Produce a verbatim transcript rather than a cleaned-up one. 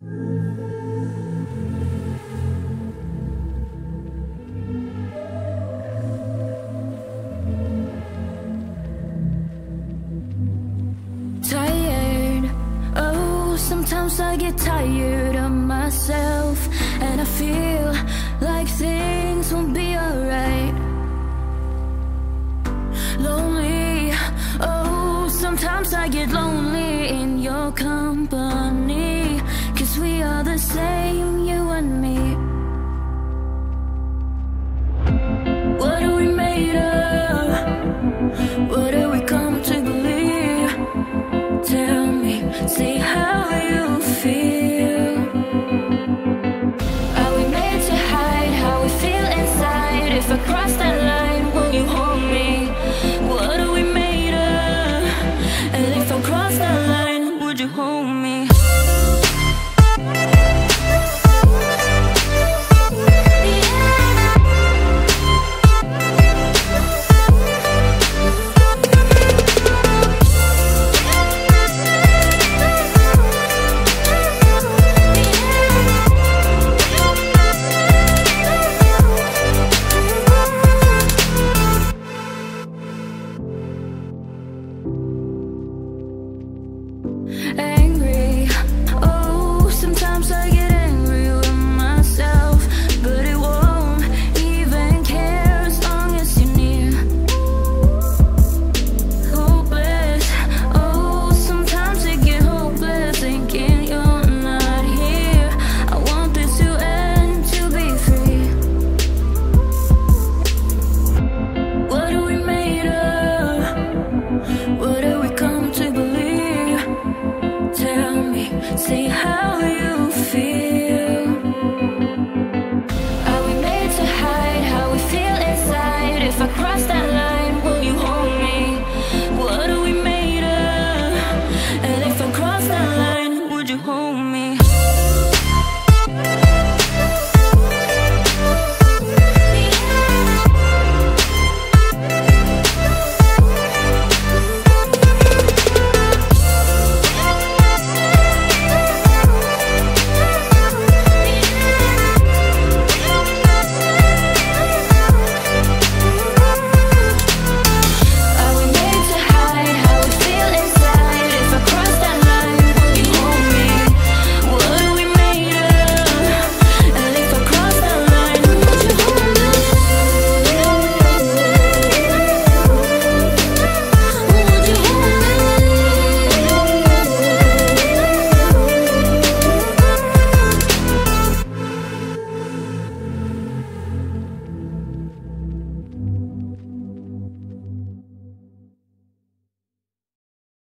Tired, oh, sometimes I get tired of myself, and I feel like things won't be alright. Lonely, oh, sometimes I get lonely in your company, 'cause we are the same, you and me. What are we made of? What do we come to believe? Tell me, say how you feel. Are we made to hide how we feel inside? If I cross that line, will you hold me? What are we made of? And if I cross that line, would you hold me? Angry, oh, sometimes I get angry with myself, but it won't even care as long as you're near. Hopeless, oh, sometimes I get hopeless thinking you're not here. I want this to end, to be free. What are we made of? What do we come to believe? Tell me, say how you feel. Are we made to hide how we feel inside? If I cross that line, will you hold me? What are we made of? And if I cross that line, would you hold me?